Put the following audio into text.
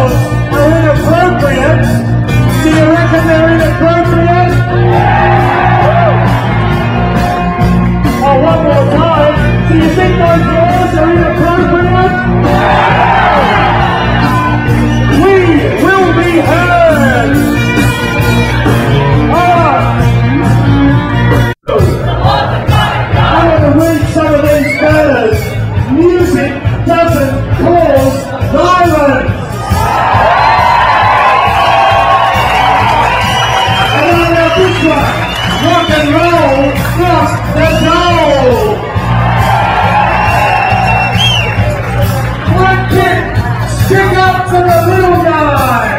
girls are inappropriate? Do you reckon they're inappropriate? Oh, one more time. Do you think those girls are inappropriate? We will be heard. I want to read some of these letters. Music doesn't cause violence. And then about this one. Rock and roll lost the goal. One kick, stick up to the little guy.